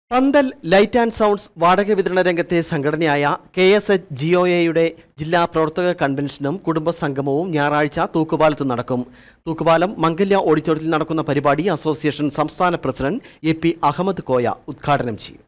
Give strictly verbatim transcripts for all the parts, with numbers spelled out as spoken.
പന്തൽ light and sounds വാടക വിതരണ രംഗത്തെ സംഘടനയായ K S H G O എയുടെ ജില്ലാ പ്രവർത്തക കൺവെൻഷനും കുടുംബസംഗമവും ഞായറാഴ്ച തൂക്കുപാലത്ത് നടക്കും. തൂക്കുപാലം മംഗല്യ ഓഡിറ്റോറിയത്തിൽ നടക്കുന്ന പരിപാടി അസോസിയേഷൻ സംസ്ഥാന president A P Ahammad Koya ഉദ്ഘാടനം ചെയ്യും.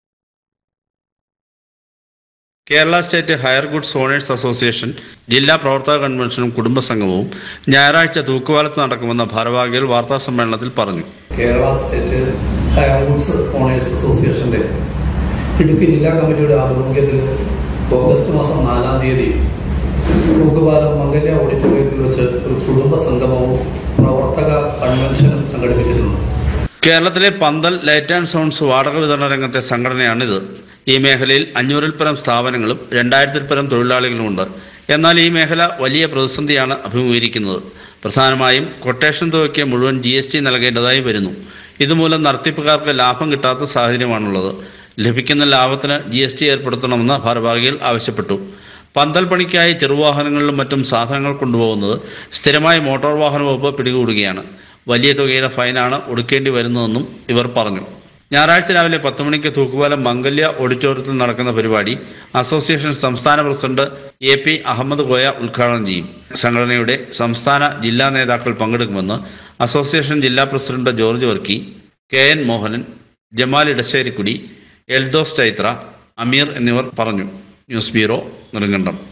Kerala state hire goods owners association ജില്ലാ പ്രവർത്തക കൺവെൻഷനും കുടുംബസംഗമവും ഞായറാഴ്ച തൂക്കുപാലത്ത് നടക്കുമെന്ന് ഭാരവാഹികൾ വാർത്താസമ്മേളനത്തിൽ പറഞ്ഞു. Kerala state hire goods owners അസോസിയേഷന്റെ ഇടുക്കി ജില്ലാ കമ്മിറ്റിയുടെ ആഭിമുഖ്യത്തിൽ ഓഗസ്റ്റ് മാസം നാലാം തീയതി തൂക്കുപാലം മംഗല്യ ഓഡിറ്റോറിയത്തിൽ വെച്ച് ഒരു കുടുംബ സംഗമവും പ്രവർത്തക കൺവെൻഷനും സംഘടിപ്പിച്ചിട്ടുണ്ട്. കേരളത്തിലെ പന്തൽ ലൈറ്റ് ആൻഡ് സൗണ്ട്സ് വാടക വിതരണ രംഗത്തെ സംഘടനയാണിത്. ഈ മേഖലയിൽ അഞ്ഞൂറിൽ പരം സ്ഥാപനങ്ങളും രണ്ടായിരത്തിൽ പരം തൊഴിലാളികളുമുണ്ട്. എന്നാൽ ഈ മേഖല വലിയ പ്രതിസന്ധിയാണ് അഭിമുഖീകരിക്കുന്നത്. പ്രധാനമായും കൊട്ടേഷൻ തുകയ്ക്ക് മുഴുവൻ ജി എസ് ടി നൽകേണ്ടതായി വരുന്നു. ഇതുമൂലം നടത്തിപ്പുകാർക്ക് ലാഭം കിട്ടാത്ത സാഹചര്യമാണുള്ളത്. ലഭിക്കുന്ന ലാഭത്തിന് ജി എസ് ടി ഏർപ്പെടുത്തണമെന്ന് ഭാരവാഹികൾ ആവശ്യപ്പെട്ടു. പന്തൽ പണിക്കായി ചെറുവാഹനങ്ങളിലും മറ്റും സാധനങ്ങൾ കൊണ്ടുപോകുന്നത് സ്ഥിരമായി മോട്ടോർ വാഹന വകുപ്പ് പിടികൂടുകയാണ്. വലിയ തുകയുടെ ഫൈനാണ് ഒടുക്കേണ്ടി വരുന്നതെന്നും ഇവർ പറഞ്ഞു. ഞായറാഴ്ച രാവിലെ പത്ത് മണിക്ക് തൂക്കുപാലം മംഗല്യ ഓഡിറ്റോറിയത്തിൽ നടക്കുന്ന പരിപാടി അസോസിയേഷൻ സംസ്ഥാന president A P Ahammad Koya ഉദ്ഘാടനം ചെയ്യും. സംഘടനയുടെ സംസ്ഥാന ജില്ലാ നേതാക്കൾ പങ്കെടുക്കുമെന്ന് അസോസിയേഷൻ ജില്ലാ president George Varkey, K N Mohanan, Jamal Edasserikudy, Eldhose Chaithra, Ameer എന്നിവർ പറഞ്ഞു. News bureau, Nedumkandam.